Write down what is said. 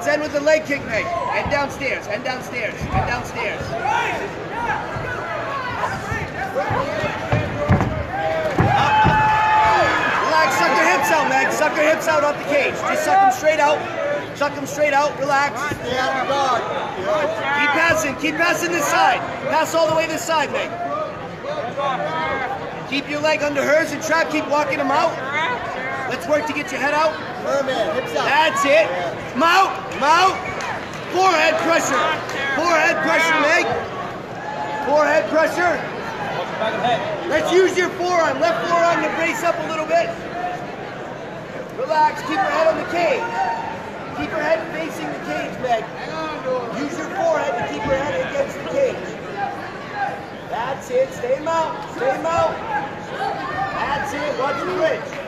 end with the leg kick, Meg. End downstairs, end downstairs, end downstairs. Relax, suck your hips out, Meg. Suck your hips out off the cage. Just suck them straight out. Suck them straight out, relax. Stay out of the guard. Keep passing this side. Pass all the way this side, Meg. Keep your leg under hers and trap, keep walking them out. Let's work to get your head out. Merman, hips out. That's it. Mount, mount. Forehead pressure. Forehead pressure, Meg. Forehead pressure. Let's use your forearm. Left forearm to brace up a little bit. Relax, keep your head on the cage. Keep your head facing the cage, Meg. Use your forehead to keep your head against the cage. That's it. Stay mount. Stay mount. That's it. Watch the bridge.